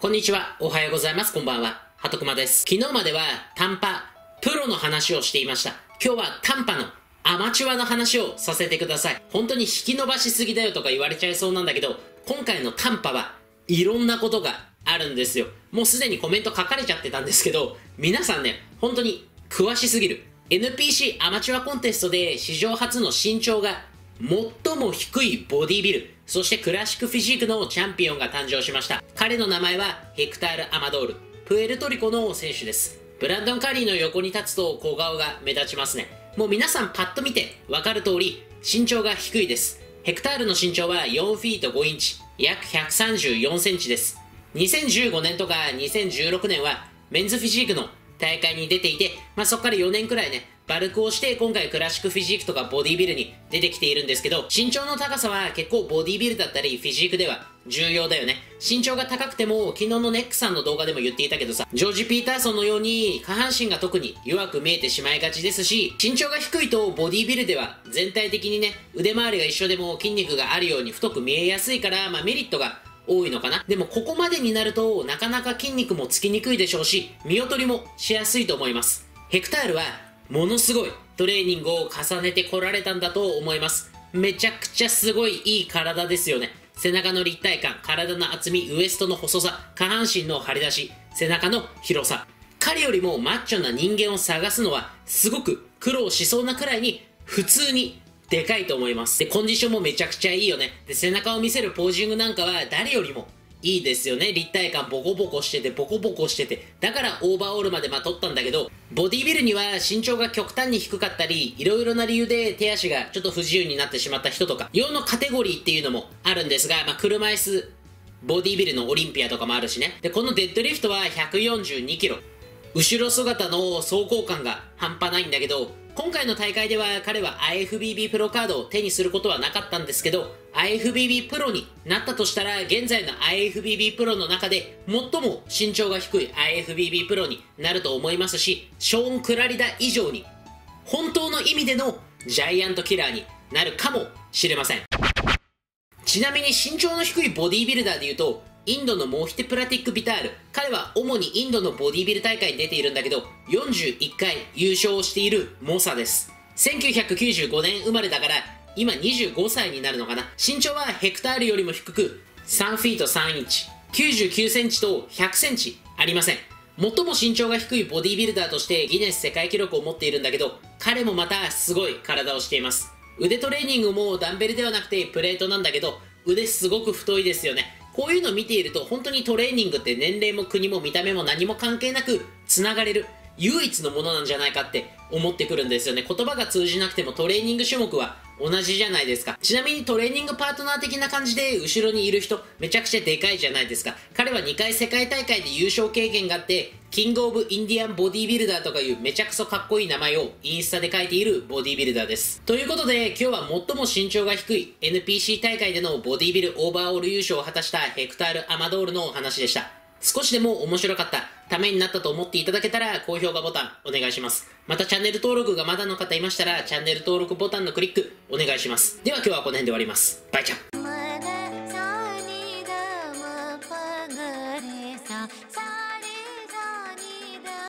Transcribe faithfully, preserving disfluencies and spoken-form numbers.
こんにちは、おはようございます、こんばんは、はとくまです。昨日までは短波、プロの話をしていました。今日は短波のアマチュアの話をさせてください。本当に引き伸ばしすぎだよとか言われちゃいそうなんだけど、今回の短波はいろんなことがあるんですよ。もうすでにコメント書かれちゃってたんですけど、皆さんね、本当に詳しすぎる。エヌピーシー アマチュアコンテストで史上初の身長が最も低いボディビル、そしてクラシックフィジークのチャンピオンが誕生しました。彼の名前はヘクタール・アマドール、プエルトリコの選手です。ブランドン・カリーの横に立つと小顔が目立ちますね。もう皆さんパッと見て分かる通り身長が低いです。ヘクタールの身長はよんフィートごインチ、約ひゃくさんじゅうよんセンチです。にせんじゅうごねんとかにせんじゅうろくねんはメンズフィジークの大会に出ていて、まあ、そこからよねんくらいねバルクをして今回クラシックフィジークとかボディビルに出てきているんですけど、身長の高さは結構ボディビルだったりフィジークでは重要だよね。身長が高くても昨日のネックさんの動画でも言っていたけどさ、ジョージ・ピーターソンのように下半身が特に弱く見えてしまいがちですし、身長が低いとボディビルでは全体的にね腕周りが一緒でも筋肉があるように太く見えやすいから、まあ、メリットが多いのかな。でもここまでになるとなかなか筋肉もつきにくいでしょうし、見劣りもしやすいと思います。ヘクタールはものすごいトレーニングを重ねてこられたんだと思います。めちゃくちゃすごいいい体ですよね。背中の立体感、体の厚み、ウエストの細さ、下半身の張り出し、背中の広さ。彼よりもマッチョな人間を探すのはすごく苦労しそうなくらいに普通にでかいと思います。で、コンディションもめちゃくちゃいいよね。で、背中を見せるポージングなんかは誰よりもいいですよね。立体感ボコボコしててボコボコしてて、だからオーバーオールまでまとったんだけど、ボディビルには身長が極端に低かったりいろいろな理由で手足がちょっと不自由になってしまった人とか用のカテゴリーっていうのもあるんですが、まあ、車椅子ボディビルのオリンピアとかもあるしね。で、このデッドリフトはひゃくよんじゅうにキロ、後ろ姿の走行感が半端ないんだけど、今回の大会では彼は アイエフビービー プロカードを手にすることはなかったんですけど、 アイエフビービー プロになったとしたら現在の アイエフビービー プロの中で最も身長が低い アイエフビービー プロになると思いますし、ショーン・クラリダ以上に本当の意味でのジャイアントキラーになるかもしれません。ちなみに身長の低いボディービルダーでいうとインドのモヒテ・プラティック・ビタール、彼は主にインドのボディビル大会に出ているんだけどよんじゅういっかい優勝している猛者です。せんきゅうひゃくきゅうじゅうごねん生まれだから今にじゅうごさいになるのかな。身長はヘクタールよりも低くさんフィートさんインチ、きゅうじゅうきゅうセンチとひゃくセンチありません。最も身長が低いボディビルダーとしてギネス世界記録を持っているんだけど、彼もまたすごい体をしています。腕トレーニングもダンベルではなくてプレートなんだけど腕すごく太いですよね。こういうのを見ていると本当にトレーニングって年齢も国も見た目も何も関係なくつながれる唯一のものなんじゃないかって思ってくるんですよね。言葉が通じなくてもトレーニング種目は同じじゃないですか。ちなみにトレーニングパートナー的な感じで後ろにいる人めちゃくちゃでかいじゃないですか。彼はにかい世界大会で優勝経験があってキングオブインディアンボディビルダーとかいうめちゃくそかっこいい名前をインスタで書いているボディビルダーです。ということで今日は最も身長が低い エヌピーシー 大会でのボディビルオーバーオール優勝を果たしたヘクタール・アマドールのお話でした。少しでも面白かった、ためになったと思っていただけたら高評価ボタンお願いします。またチャンネル登録がまだの方いましたらチャンネル登録ボタンのクリックお願いします。では今日はこの辺で終わります。バイチャン。